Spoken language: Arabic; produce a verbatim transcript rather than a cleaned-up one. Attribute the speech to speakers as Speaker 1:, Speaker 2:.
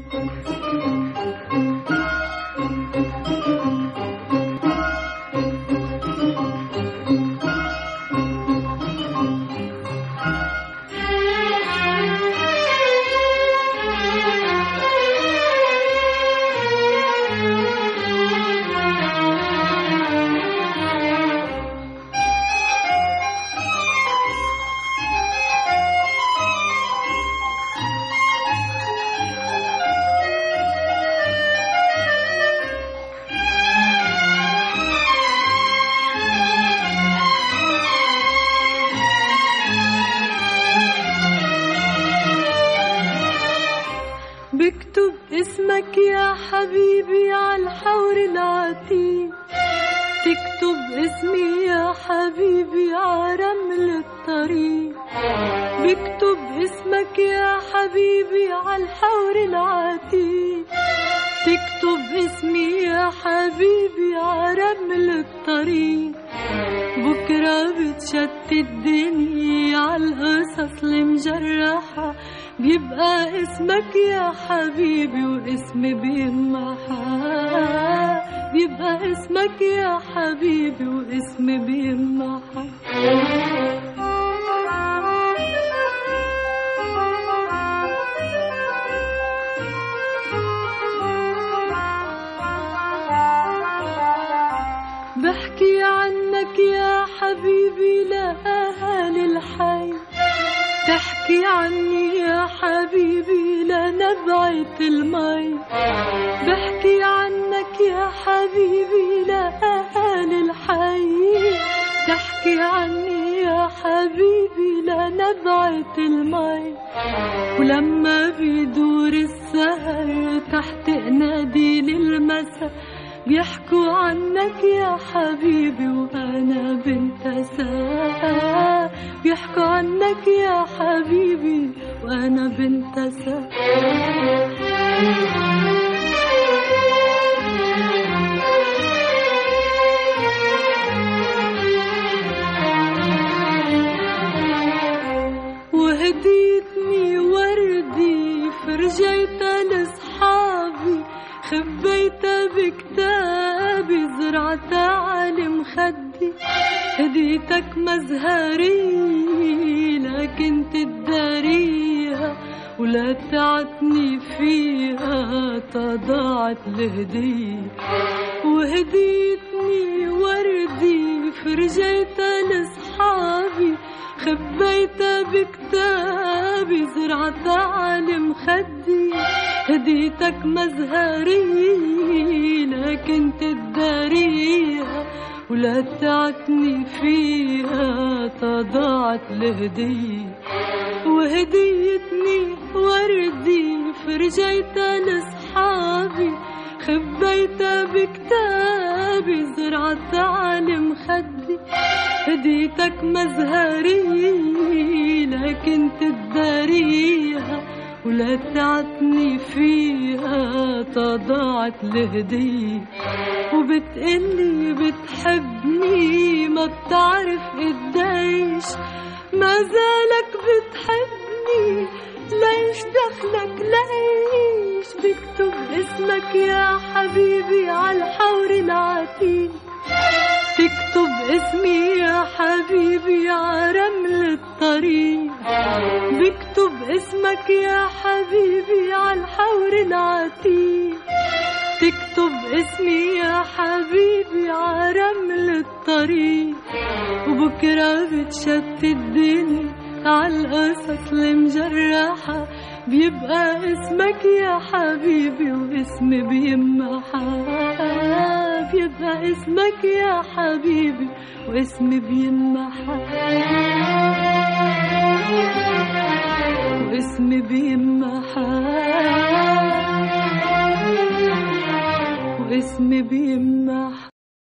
Speaker 1: بكتب اسمك يا حبيبي عالحور العتيق، تكتب اسمي يا حبيبي عرمل الطريق. بكتب اسمك يا حبيبي عالحور العتيق، تكتب اسمي يا حبيبي عرمل الطريق. بكرة بتشتت الدنيا عالقصص المجرحة، بيبقى اسمك يا حبيبي واسمي بيمحى. بيبقى اسمك يا حبيبي واسمي بيمحى. بحكي عنك يا حبيبي لأهالي الحي، تحكي عني يا حبيبي لنبعة المي. بحكي عنك يا حبيبي لأهالي الحي، تحكي عني يا حبيبي لنبعة المي. ولما بيدور السهر تحت قناديل المساء، بيحكوا عنك يا حبيبي وأنا بنت ساعة. بيحكوا عنك يا حبيبي وأنا بنت ساعة. وهديتني وردي فرجيتها لصحابي، خبيتها بكتابي زرعتها على مخدي. هديتك مزهري لكن تداريها، ولا تعتني فيها تضاعت الهدية. وهديتني وردي فرجيتها لصحابي، خبيتها بكتابي زرعتها على مخدي. هديتك مزهري لكن تداريها، ولا تعتني فيها تضاعت الهدية. وهديتني وردي فرجيتها لصحابي، خبيتها بكتابي زرعتها على مخدي. هديتك مزهري لكن تداريها، ولا تعتني فيها تضاعت الهدية. وبتقلي بتحبني ما بتعرف قديش، ما زالك بتحبني ليش دخلك ليش. بكتب اسمك يا حبيبي عالحور العتيق، تكتب اسمي يا حبيبي عرمل الطريق. بكتب اسمك يا حبيبي عالحور العتيق، تكتب اسمي يا حبيبي عرمل الطريق. وبكرة بتشتت الدنيا عالقصص المجرحة، بيبقى اسمك يا حبيبي واسمي بيمحى. بيبقى اسمك يا حبيبي واسمي بيمحى.